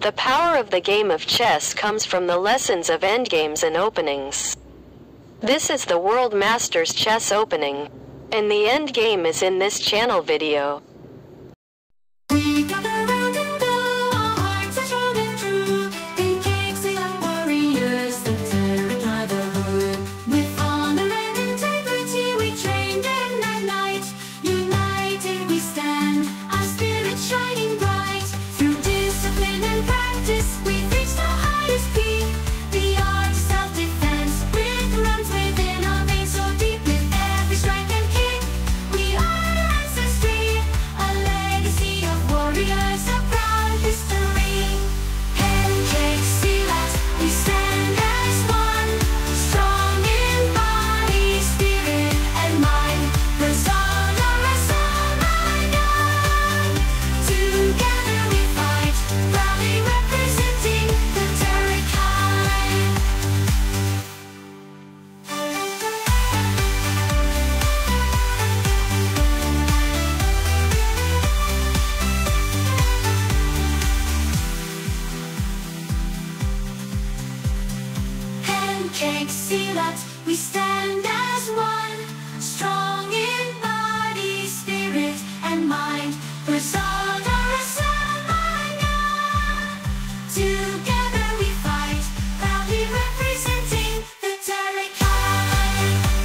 The power of the game of chess comes from the lessons of endgames and openings. This is the World Masters chess opening, and the endgame is in this channel video. Pancake silat, we stand as one, strong in body, spirit, and mind. Bersaudara semuanya, together we fight, proudly representing the Tarakai.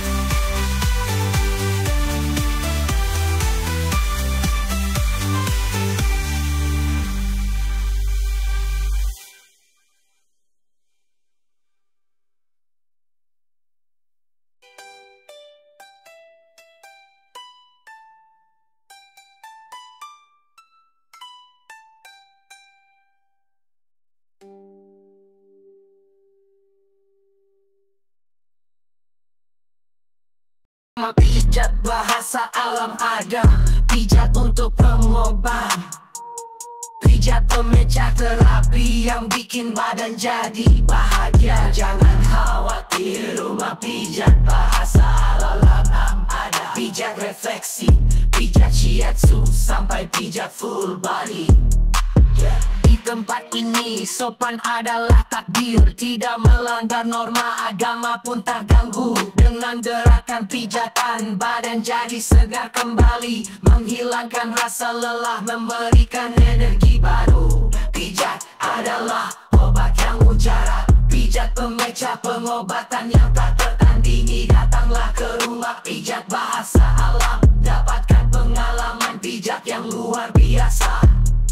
Pijat bahasa alam ada, pijat untuk pengobat, pijat pemecah terapi yang bikin badan jadi bahagia. Jangan khawatir, rumah pijat bahasa alam ada. Pijat refleksi, pijat shiatsu, sampai pijat full body. Di tempat ini sopan adalah takdir, tidak melanggar norma agama pun terganggu. Dengan gerakan pijatan badan jadi segar kembali, menghilangkan rasa lelah, memberikan energi baru. Pijat adalah obat yang mujarab, pijat pemecah pengobatan yang tak tertandingi. Datanglah ke rumah pijat bahasa alam, dapatkan pengalaman pijat yang luar biasa.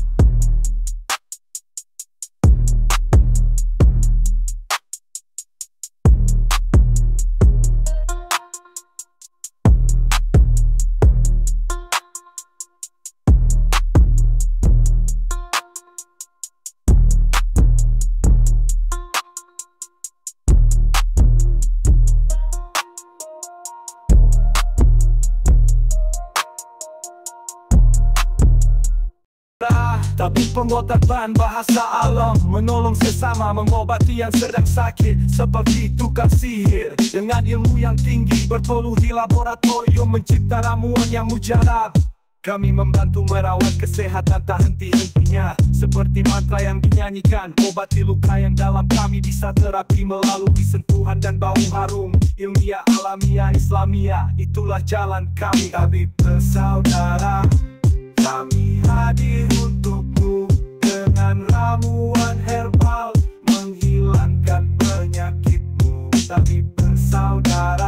Tapi pengobatan bahasa alam menolong sesama, mengobati yang sedang sakit seperti tukang sihir. Dengan ilmu yang tinggi berpeluh di laboratorium, mencipta ramuan yang mujarab. Kami membantu merawat kesehatan tak henti-hentinya, seperti mantra yang dinyanyikan. Obati luka yang dalam, kami bisa terapi melalui sentuhan dan bau harum. Ilmiah, alamiah, Islamia, itulah jalan kami. Tabib bersaudara, kami hadir untukmu dengan ramuan herbal menghilangkan penyakitmu. Tabib bersaudara,